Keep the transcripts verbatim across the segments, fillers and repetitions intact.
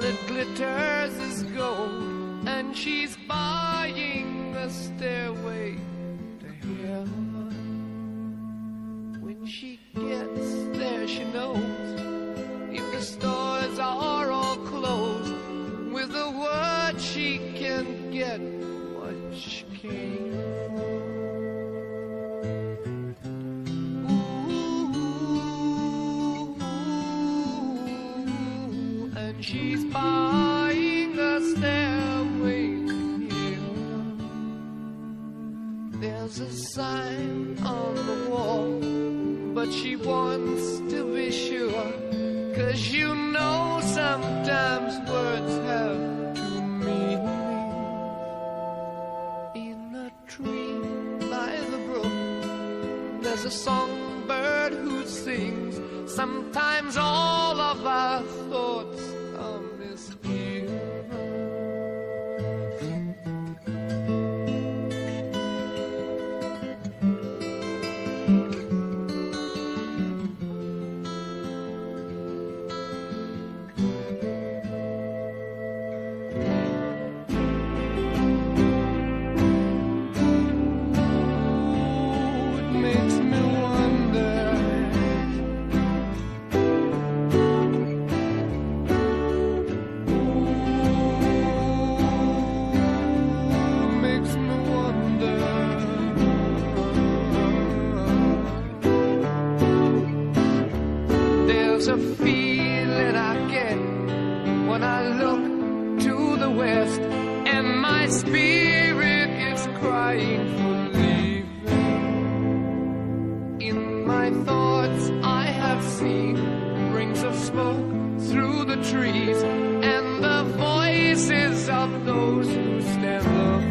that glitters is gold, and she's buying a stairway to heaven. When she gets there, she knows if the stores are all closed, with a word she can get what she came for. Ooh, and she's buying a stairway to heaven. There's a sign on the wall, but she wants to be sure, 'cause you know sometimes words have two meanings. In a tree by the brook, there's a songbird who sings. Sometimes all of our thoughts are misgiven. There's a feeling I get when I look to the west, and my spirit is crying for leaving. In my thoughts I have seen rings of smoke through the trees, and the voices of those who stand looking.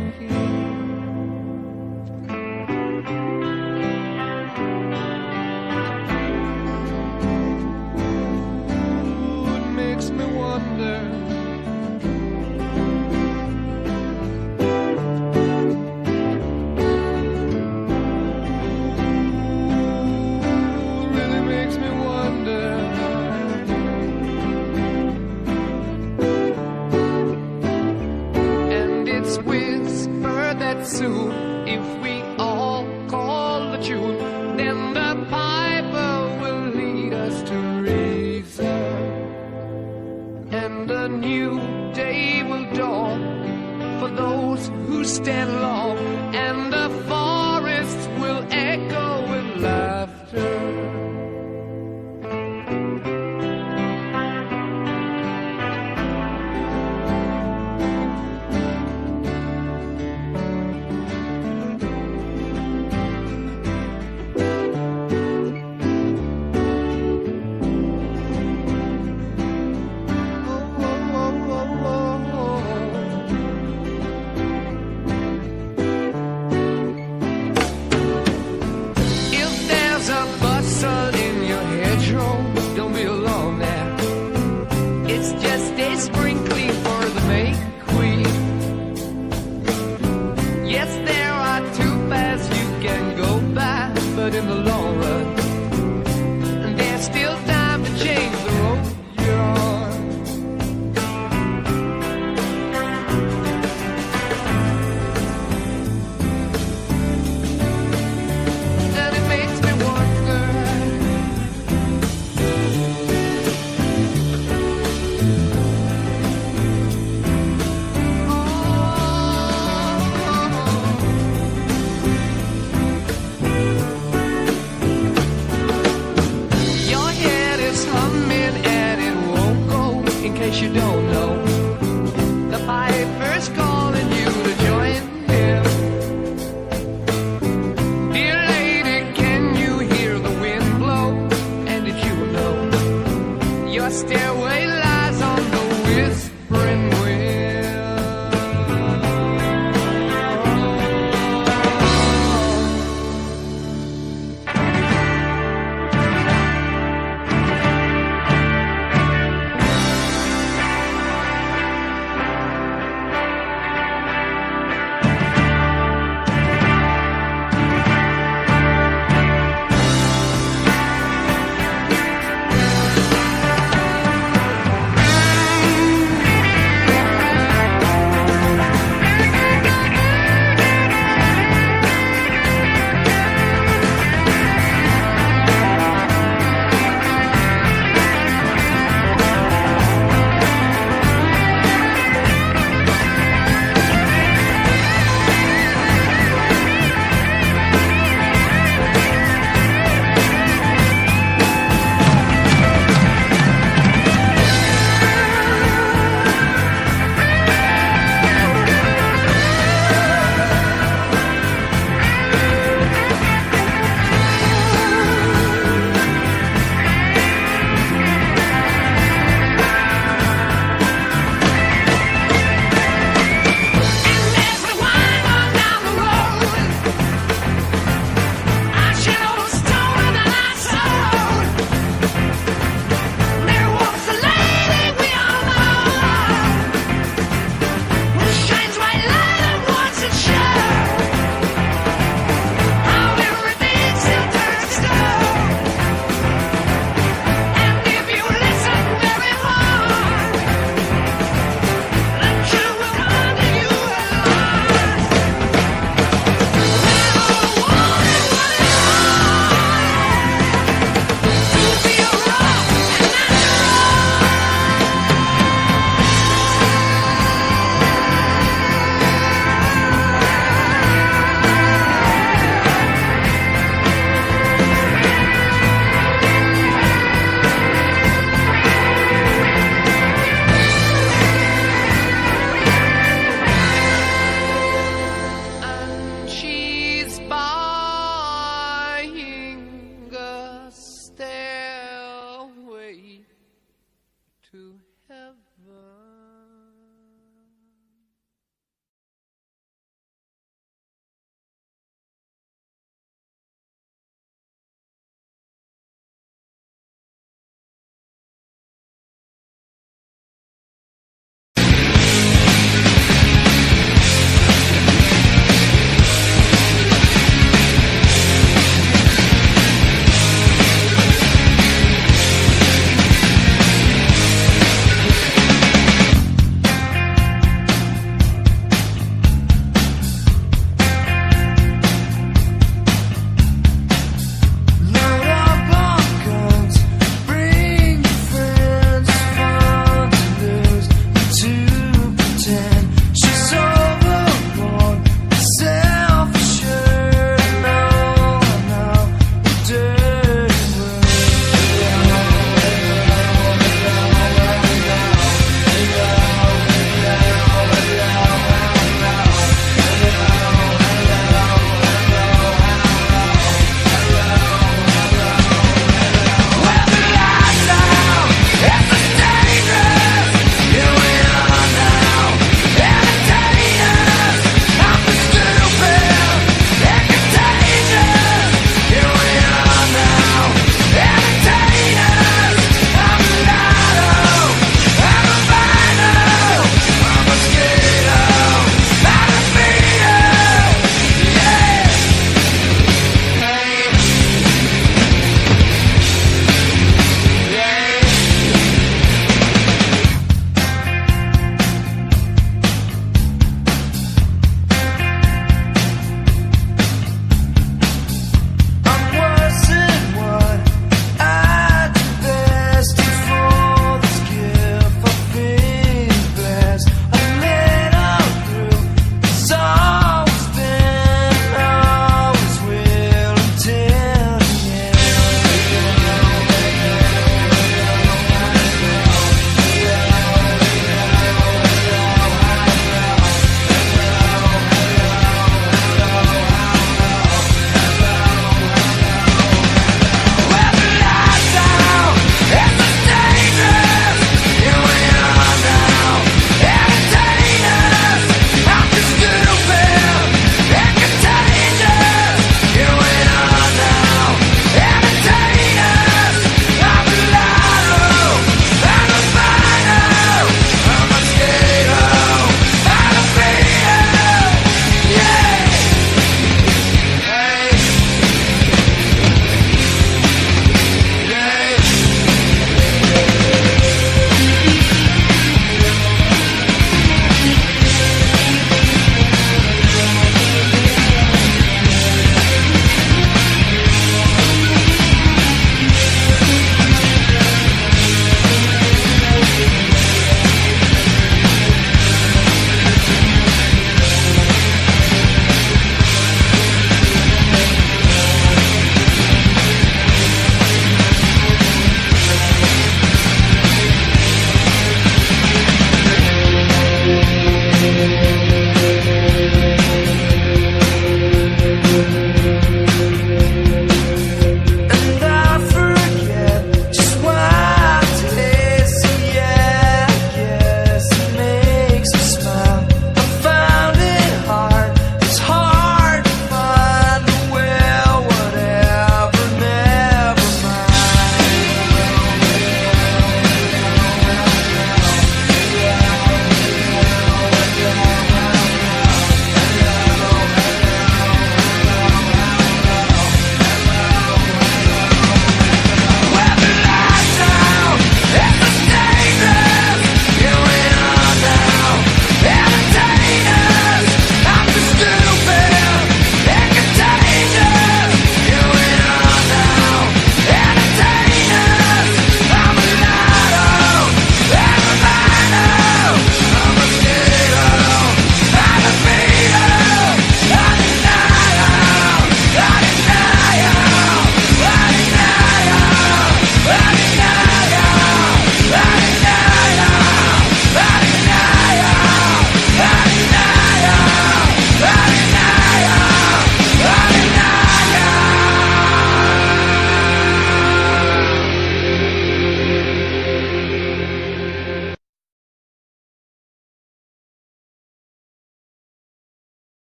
Soon, if we all call the tune, then the piper will lead us to reason, and a new day will dawn for those who stand long, and the forests will echo with laughter.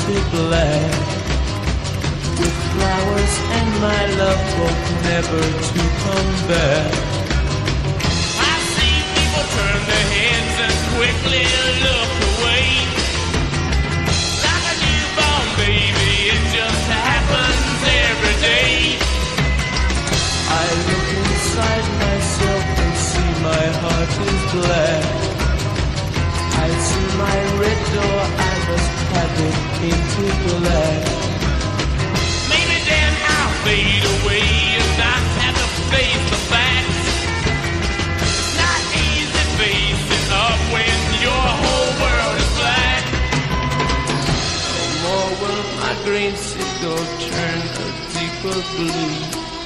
painted black, with flowers and my love both never to come back. I see people turn their heads and quickly look away. Like a newborn baby, it just happens every day. I look inside myself and see my heart is black. I see my red door, I must have it painted black. Maybe then I'll fade away and not have to face the facts. It's not easy facing up when your whole world is black. No more will my green seagull turn a deeper blue.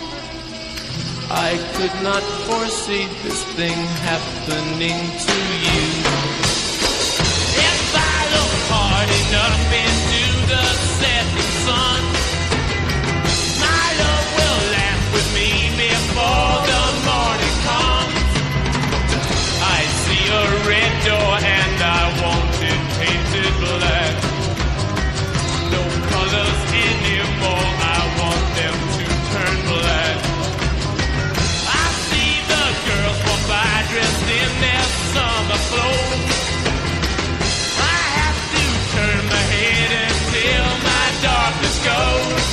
I could not foresee this thing happening to you. If I look hard enough into the setting sun, my love will laugh with me before the morning comes. I see a red door and I want it painted black. No colors anymore, I want them to turn black. I see the girls walk by dressed in their summer clothes. I have to turn my head until my darkness goes.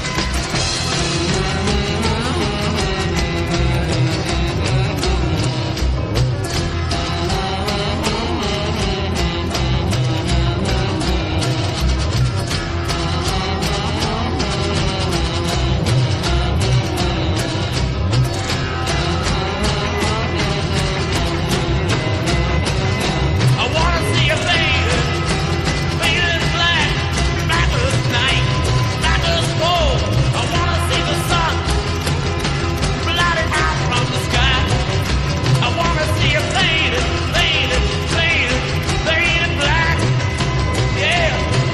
I wanna see you faded, faded black, black as night, black as coal. I wanna see the sun blotted out from the sky. I wanna see you faded, faded, faded, faded black. Yeah.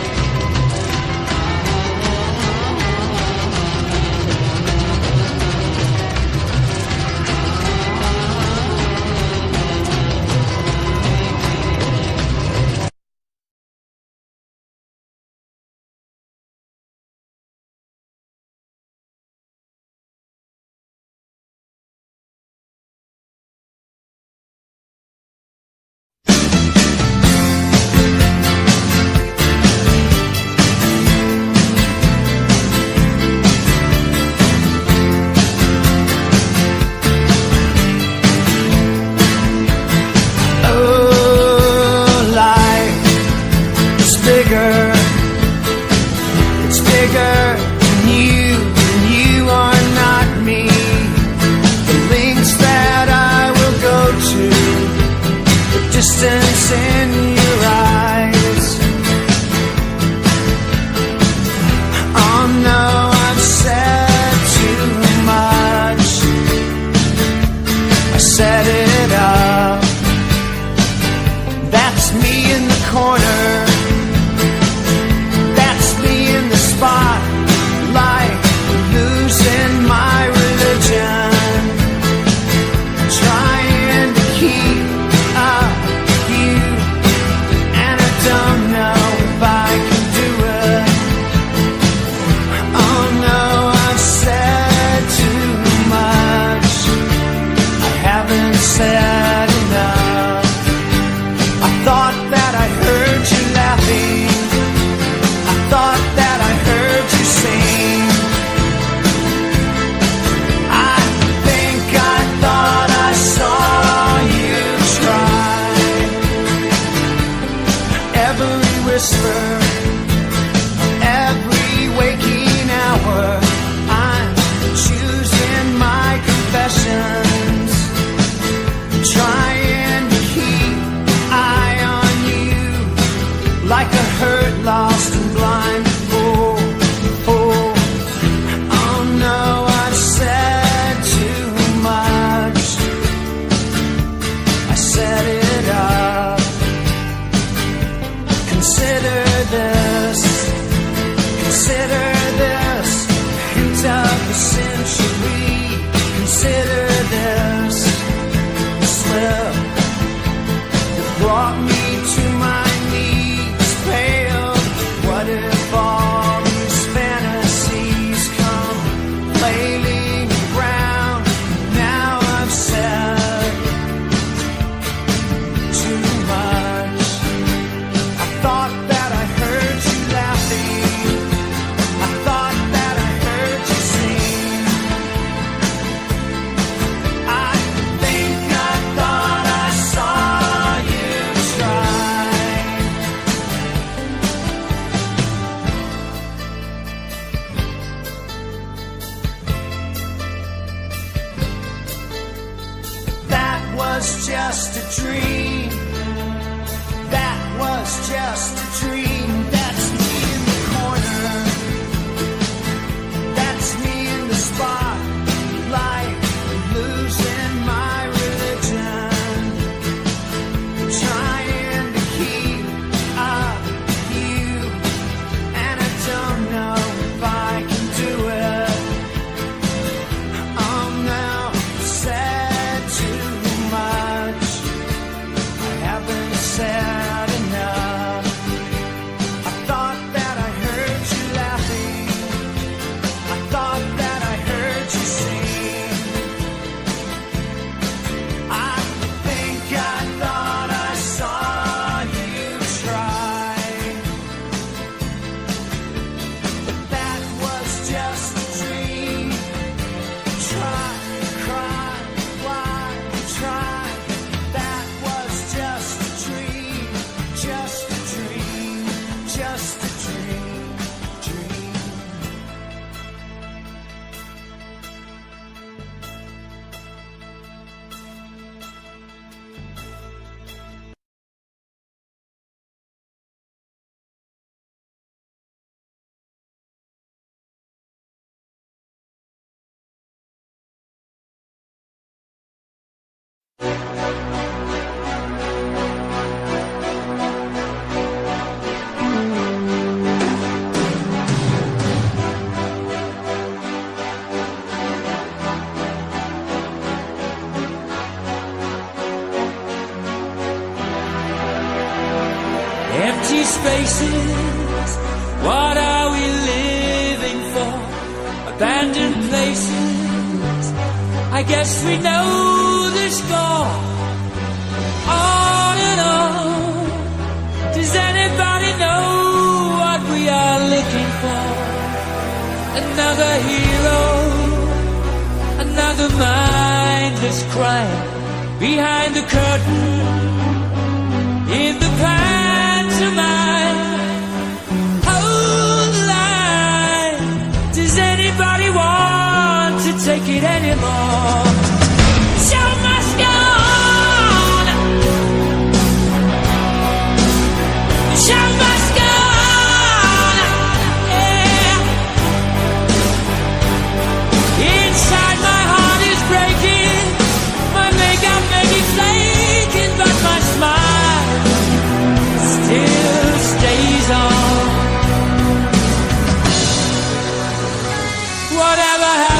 Oh, life is bigger. It's bigger than you, and you are not me. The links that I will go to, the distance in your eyes. Oh no, I've said too much. I set it up. That's me in the corner. That's me in the spotlight, losing my religion, trying to keep up with you, and I don't know if I can do it. Oh no, I've said too much. I haven't said enough. I thought that I heard you laughing. I thought that I heard you sing. I think I thought I saw you try. Every whisper, every waking hour, I'm choosing my confessions, trying to keep eye on you, like a hurt, lost and blind fool. fool. Oh no, I've said too much. I set it up. Consider this, consider this, hint of the century. Consider this slip that brought me to my knees, pale. What if Empty spaces, what are we living for? Abandoned places, I guess we know the score. On and on, does anybody know what we are looking for? Another hero, another mindless crime behind the curtain, in the pantomime. Hold the line, does anybody want to take it anymore? Show must go on, the show must go on, yeah. Inside my heart is breaking, my makeup may be flaking, but my smile still stays on. Whatever happens,